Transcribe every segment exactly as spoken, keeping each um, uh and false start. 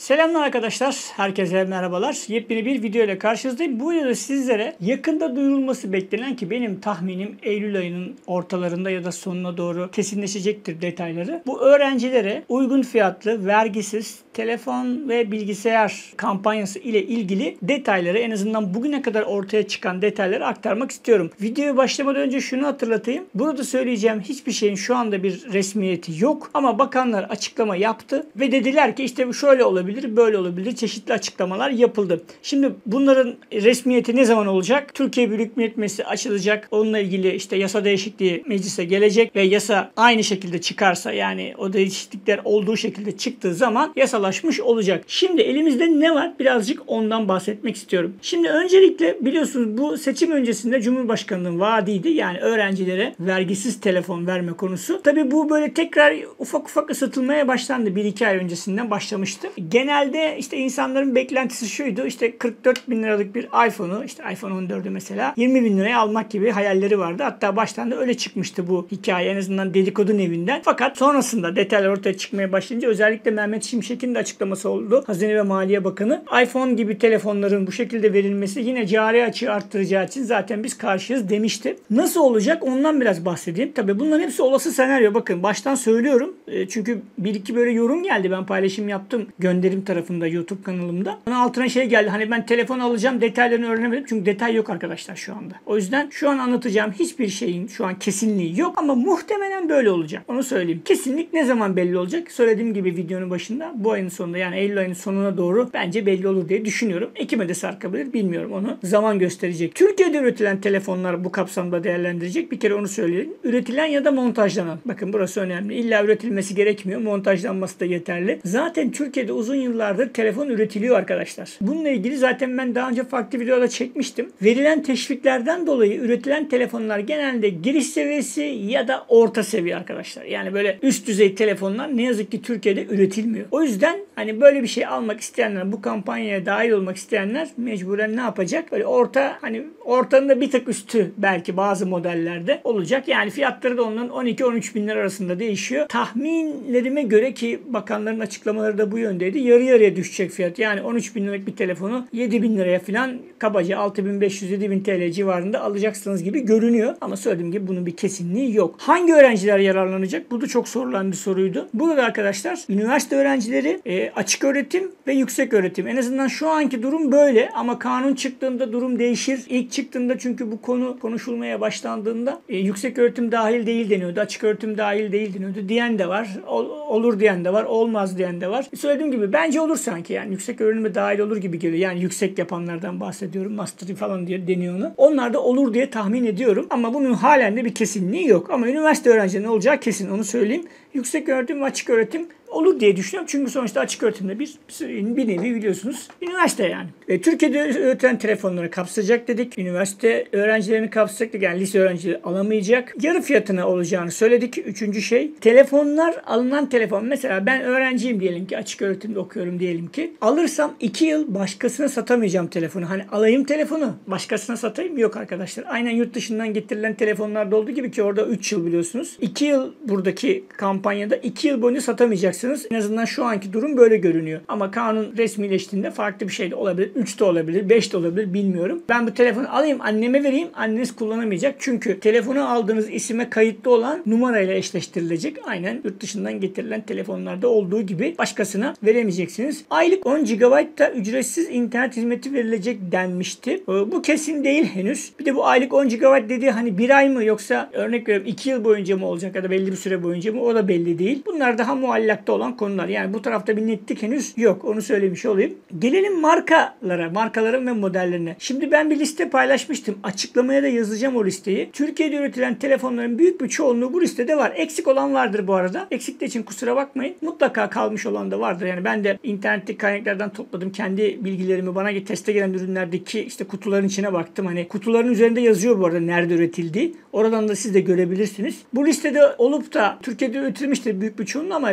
Selamlar arkadaşlar, herkese merhabalar. Yepyeni bir video ile karşınızdayım. Bu videoda sizlere yakında duyurulması beklenen ki benim tahminim Eylül ayının ortalarında ya da sonuna doğru kesinleşecektir detayları. Bu öğrencilere uygun fiyatlı, vergisiz telefon ve bilgisayar kampanyası ile ilgili detayları, en azından bugüne kadar ortaya çıkan detayları aktarmak istiyorum. Videoya başlamadan önce şunu hatırlatayım. Burada söyleyeceğim hiçbir şeyin şu anda bir resmiyeti yok ama bakanlar açıklama yaptı ve dediler ki işte şöyle olabilir, böyle olabilir, çeşitli açıklamalar yapıldı. Şimdi bunların resmiyeti ne zaman olacak? Türkiye Büyük Millet Meclisi açılacak. Onunla ilgili işte yasa değişikliği meclise gelecek ve yasa aynı şekilde çıkarsa, yani o değişiklikler olduğu şekilde çıktığı zaman yasalaşmış olacak. Şimdi elimizde ne var? Birazcık ondan bahsetmek istiyorum. Şimdi öncelikle biliyorsunuz bu seçim öncesinde Cumhurbaşkanı'nın vaadiydi. Yani öğrencilere vergisiz telefon verme konusu. Tabii bu böyle tekrar ufak ufak ısıtılmaya başlandı. bir iki ay öncesinden başlamıştı. Genelde işte insanların beklentisi şuydu. İşte kırk dört bin liralık bir iPhone'u, işte iPhone on dördü mesela yirmi bin liraya almak gibi hayalleri vardı. Hatta baştan da öyle çıkmıştı bu hikaye, en azından dedikodu nevinden. Fakat sonrasında detaylar ortaya çıkmaya başlayınca özellikle Mehmet Şimşek'in de açıklaması oldu. Hazine ve Maliye Bakanı, iPhone gibi telefonların bu şekilde verilmesi yine cari açığı arttıracağı için zaten biz karşıyız demişti. Nasıl olacak ondan biraz bahsedeyim. Tabii bunların hepsi olası senaryo. Bakın baştan söylüyorum. Çünkü bir iki böyle yorum geldi. Ben paylaşım yaptım gönderim tarafında YouTube kanalımda. Onun altına şey geldi. Hani ben telefon alacağım, detaylarını öğrenemedim. Çünkü detay yok arkadaşlar şu anda. O yüzden şu an anlatacağım hiçbir şeyin şu an kesinliği yok ama muhtemelen böyle olacak. Onu söyleyeyim. Kesinlik ne zaman belli olacak? Söylediğim gibi videonun başında bu ayın sonunda, yani Eylül ayının sonuna doğru bence belli olur diye düşünüyorum. Ekim'e de sarkabilir, bilmiyorum, onu zaman gösterecek. Türkiye'de üretilen telefonlar bu kapsamda değerlendirecek. Bir kere onu söyleyelim. Üretilen ya da montajlanan. Bakın burası önemli. İlla üretilmesi gerekmiyor. Montajlanması da yeterli. Zaten Türkiye'de uzun yıllardır telefon üretiliyor arkadaşlar. Bununla ilgili zaten ben daha önce farklı videoda çekmiştim. Verilen teşviklerden dolayı üretilen telefonlar genelde giriş seviyesi ya da orta seviye arkadaşlar. Yani böyle üst düzey telefonlar ne yazık ki Türkiye'de üretilmiyor. O yüzden hani böyle bir şey almak isteyenler, bu kampanyaya dahil olmak isteyenler mecburen ne yapacak? Böyle orta, hani ortanın da bir tık üstü belki bazı modellerde olacak. Yani fiyatları da onların on iki on üç bin lira arasında değişiyor. Tahminlerime göre, ki bakanların açıklamaları da bu yöndeydi, yarı yarıya düşecek fiyat. Yani on üç bin liralık bir telefonu yedi bin liraya falan kabaca altı bin beş yüz yedi bin T L civarında alacaksınız gibi görünüyor. Ama söylediğim gibi bunun bir kesinliği yok. Hangi öğrenciler yararlanacak? Bu da çok sorulan bir soruydu. Burada arkadaşlar üniversite öğrencileri, e, açık öğretim ve yüksek öğretim. En azından şu anki durum böyle ama kanun çıktığında durum değişir. İlk çıktığında, çünkü bu konu konuşulmaya başlandığında e, yüksek öğretim dahil değil deniyordu. Açık öğretim dahil değil deniyordu. Diyen de var. Ol, olur diyen de var. Olmaz diyen de var. Söylediğim gibi bence olur sanki, yani yüksek öğrenime dahil olur gibi geliyor. Yani yüksek yapanlardan bahsediyorum. Master falan diye deniyor onu. Onlar da olur diye tahmin ediyorum. Ama bunun halen de bir kesinliği yok. Ama üniversite öğrencilerinin olacağı kesin, onu söyleyeyim. Yüksek öğretim ve açık öğretim olur diye düşünüyorum. Çünkü sonuçta açık öğretimde bir, bir nevi biliyorsunuz üniversite yani. E, Türkiye'de üretilen telefonları kapsayacak dedik. Üniversite öğrencilerini kapsayacak dedik. Yani lise öğrencileri alamayacak. Yarı fiyatına olacağını söyledik. Üçüncü şey, telefonlar, alınan telefon. Mesela ben öğrenciyim diyelim ki, açık öğretimde okuyorum diyelim ki. Alırsam iki yıl başkasına satamayacağım telefonu. Hani alayım telefonu, başkasına satayım, yok arkadaşlar. Aynen yurt dışından getirilen telefonlarda olduğu gibi, ki orada üç yıl biliyorsunuz. iki yıl buradaki kampanyada iki yıl boyunca satamayacaksınız. En azından şu anki durum böyle görünüyor. Ama kanun resmileştiğinde farklı bir şey de olabilir. üç de olabilir, beş de olabilir, bilmiyorum. Ben bu telefonu alayım, anneme vereyim. Anneniz kullanamayacak. Çünkü telefonu aldığınız isime kayıtlı olan numarayla eşleştirilecek. Aynen yurt dışından getirilen telefonlarda olduğu gibi başkasına veremeyeceksiniz. Aylık on gigabayt da ücretsiz internet hizmeti verilecek denmişti. Bu kesin değil henüz. Bir de bu aylık on gigabayt dediği hani bir ay mı, yoksa örnek veriyorum iki yıl boyunca mı olacak ya da belli bir süre boyunca mı, o da belli değil. Bunlar daha muallakta olan konular. Yani bu tarafta bir netlik henüz yok. Onu söylemiş olayım. Gelelim markalara, markaların ve modellerine. Şimdi ben bir liste paylaşmıştım. Açıklamaya da yazacağım o listeyi. Türkiye'de üretilen telefonların büyük bir çoğunluğu bu listede var. Eksik olan vardır bu arada. Eksikler için kusura bakmayın. Mutlaka kalmış olan da vardır. Yani ben de internetteki kaynaklardan topladım. Kendi bilgilerimi, bana teste gelen ürünlerdeki işte kutuların içine baktım. Hani kutuların üzerinde yazıyor bu arada nerede üretildiği. Oradan da siz de görebilirsiniz. Bu listede olup da Türkiye'de üretilmiştir büyük bir çoğunluğu ama listede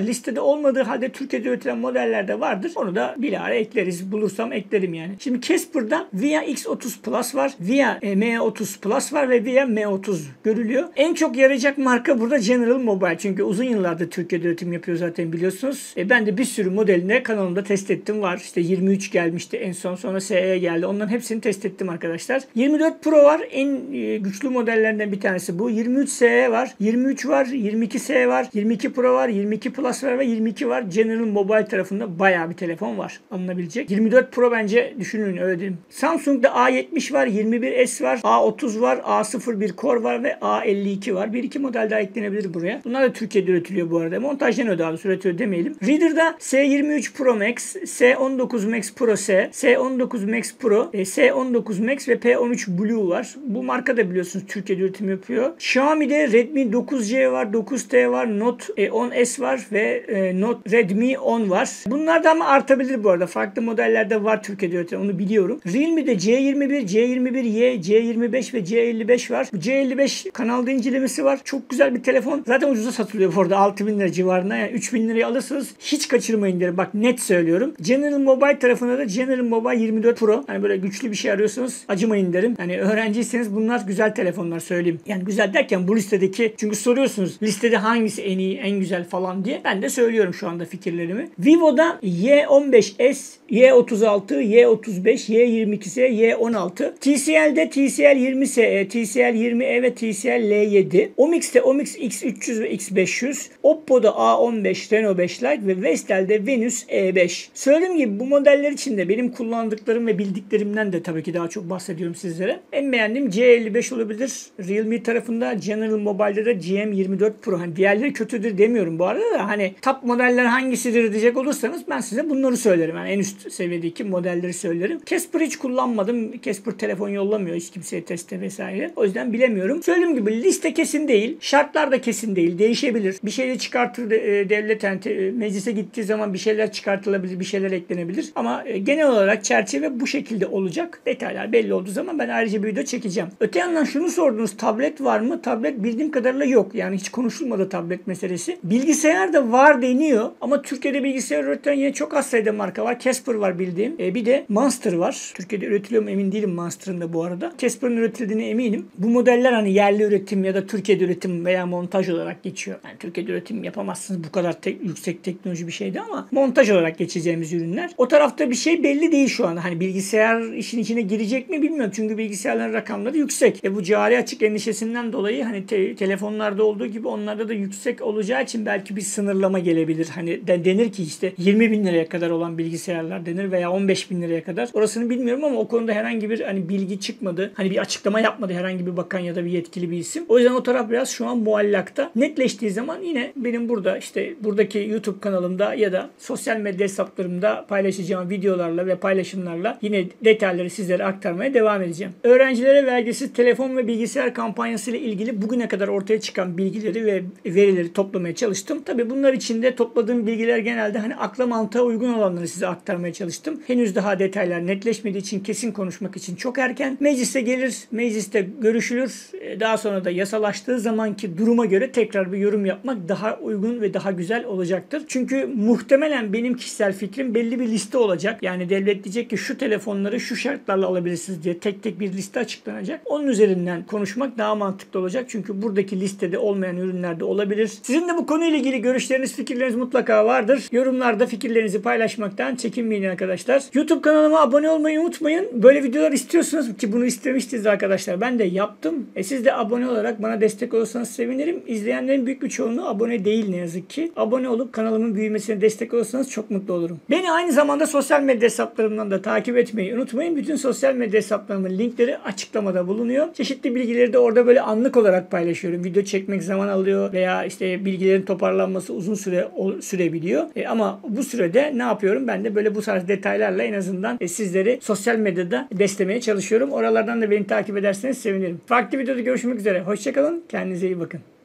olmadığı halde Türkiye'de üretilen modellerde vardır. Onu da bilahare ekleriz. Bulursam eklerim yani. Şimdi Casper'da Via X otuz Plus var. Via e, M otuz Plus var ve Via M otuz görülüyor. En çok yarayacak marka burada General Mobile. Çünkü uzun yıllardır Türkiye'de üretim yapıyor zaten biliyorsunuz. E, ben de bir sürü modeline kanalımda test ettim var. İşte yirmi üç gelmişti en son, sonra S E geldi. Onların hepsini test ettim arkadaşlar. yirmi dört Pro var. En e, güçlü modellerinden bir tanesi bu. yirmi üç S E var. yirmi üç var. yirmi iki S E var. yirmi iki Pro var. yirmi iki Plus var ve yirmi iki var. General Mobile tarafında bayağı bir telefon var. Alınabilecek. yirmi dört Pro bence düşünün, öyle diyeyim. Samsung'da A yetmiş var. yirmi bir S var. A otuz var. A sıfır bir Core var ve A elli iki var. Bir iki model daha eklenebilir buraya. Bunlar da Türkiye'de üretiliyor bu arada. Montajlanıyor, daha doğrusu üretiyor demeyelim. Reader'da S yirmi üç Pro Max, S on dokuz Max Pro S, S on dokuz Max Pro, S on dokuz Max ve P on üç Blue var. Bu marka da biliyorsunuz Türkiye'de üretim yapıyor. Xiaomi'de Redmi dokuz C var, dokuz T var, Note on S var ve Note Redmi on var. Bunlar da ama artabilir bu arada. Farklı modellerde var Türkiye'de üretilen, onu biliyorum. Realme'de C yirmi bir, C yirmi bir Y, C yirmi beş ve C elli beş var. Bu C elli beş kanalda incelemesi var. Çok güzel bir telefon. Zaten ucuza satılıyor bu arada. altı bin lira civarında. Yani üç bin liraya alırsanız hiç kaçırmayın derim. Bak net söylüyorum. General Mobile tarafında da General Mobile yirmi dört Pro. Hani böyle güçlü bir şey arıyorsanız acımayın derim. Hani öğrenciyseniz bunlar güzel telefonlar, söyleyeyim. Yani güzel derken bu listedeki, çünkü soruyorsunuz listede hangisi en iyi, en güzel falan diye. Ben de söylüyorum şu anda fikirlerimi. Vivo'da Y on beş S, Y otuz altı, Y otuz beş, Y yirmi iki S, Y on altı. T C L'de T C L yirmi S E, T C L yirmi E ve T C L L yedi. Omix'te Omix X üç yüz ve X beş yüz. Oppo'da A on beş, Reno beş Lite ve Vestel'de Venus E beş. Söylediğim gibi bu modeller içinde benim kullandıklarım ve bildiklerimden de tabii ki daha çok bahsediyorum sizlere. En beğendiğim C elli beş olabilir. Realme tarafında, General Mobile'de de G M yirmi dört Pro. Hani diğerleri kötüdür demiyorum bu arada da, hani top modeller hangisidir diyecek olursanız ben size bunları söylerim. Yani en üst seviyedeki modelleri söylerim. Casper hiç kullanmadım. Casper telefon yollamıyor hiç kimseye teste vesaire. O yüzden bilemiyorum. Söylediğim gibi liste kesin değil. Şartlar da kesin değil. Değişebilir. Bir şey de çıkartır e, devlet, yani e, meclise gittiği zaman bir şeyler çıkartılabilir, bir şeyler eklenebilir. Ama e, genel olarak çerçeve bu şekilde olacak. Detaylar belli olduğu zaman ben ayrıca bir video çekeceğim. Öte yandan şunu sordunuz, tablet var mı? Tablet bildiğim kadarıyla yok. Yani hiç konuşulmadı tablet meselesi. Bilgisayar da var deniyor ama Türkiye'de bilgisayar üreten yine çok az sayıda marka var. Casper var bildiğim. E, bir de Monster var. Türkiye'de üretiliyor mu emin değilim Monster'ın da bu arada. Casper'ın üretildiğine eminim. Bu modeller hani yerli üretim ya da Türkiye'de üretim veya montaj olarak geçiyor. Yani Türkiye'de üretim yapamazsınız bu kadar te- yüksek teknoloji bir şeydi ama montaj olarak geçeceğimiz ürünler. O tarafta bir şey belli değil şu anda. Hani bilgisayar işin içine girecek mi bilmiyorum. Çünkü bilgisayarların rakamları yüksek. E bu cari açık endişesinden dolayı hani te- telefonlarda olduğu gibi onlarda da yüksek olacağı için belki bir sınırlama gelebilir. Hani de- denir ki işte yirmi bin liraya kadar olan bilgisayarlar denir veya on beş bin liraya kadar. Orasını bilmiyorum ama o konuda herhangi bir hani bilgi çıkmadı. Hani bir açıklama yapmadı herhangi bir bakan ya da bir yetkili bir isim. O yüzden o taraf biraz şu an muallakta. Netleştiği zaman yine benim burada işte buradaki YouTube kanalımda ya da sosyal medya hesaplarımda paylaşacağım videolarla ve paylaşımlarla yine detayları sizlere aktarmaya devam edeceğim. Öğrencilere vergisiz telefon ve bilgisayar kampanyası ile ilgili bugüne kadar ortaya çıkan bilgileri ve verileri toplamaya çalıştım. Tabii bunlar içinde topladığım bilgiler genelde hani akla mantığa uygun olanları size aktarmaya çalıştım. Henüz daha detaylar netleşmediği için kesin konuşmak için çok erken. Meclise gelir, mecliste görüşülür. Daha sonra da yasalaştığı zamanki duruma göre tekrar bir yorum yapmak daha uygun ve daha güzel olacaktır. Çünkü muhtemelen benim kişisel fikrim belli bir liste olacak. Yani devlet diyecek ki şu telefonları şu şartlarla alabilirsiniz diye tek tek bir liste açıklanacak. Onun üzerinden konuşmak daha mantıklı olacak. Çünkü buradaki listede olmayan ürünler de olabilir. Sizin de bu konuyla ilgili görüşleriniz, fikirleriniz mutlaka vardır. Yorumlarda fikirlerinizi paylaşmaktan çekinmeyin arkadaşlar. YouTube kanalıma abone olmayı unutmayın. Böyle videolar istiyorsunuz ki bunu istemiştiniz arkadaşlar. Ben de yaptım. E siz de abone olarak bana destek olursanız sevinirim. İzleyenlerin büyük bir çoğunluğu abone değil ne yazık ki. Abone olup kanalımın büyümesine destek olursanız çok mutlu olurum. Beni aynı zamanda sosyal medya hesaplarımdan da takip etmeyi unutmayın. Bütün sosyal medya hesaplarımın linkleri açıklamada bulunuyor. Çeşitli bilgileri de orada böyle anlık olarak paylaşıyorum. Video çekmek zaman alıyor veya işte bilgilerin toparlanması uzun süre sürebiliyor. E ama bu sürede ne yapıyorum? Ben de böyle bu tarz detaylarla en azından e, sizleri sosyal medyada beslemeye çalışıyorum. Oralardan da beni takip ederseniz sevinirim. Farklı videoda görüşmek üzere. Hoşçakalın. Kendinize iyi bakın.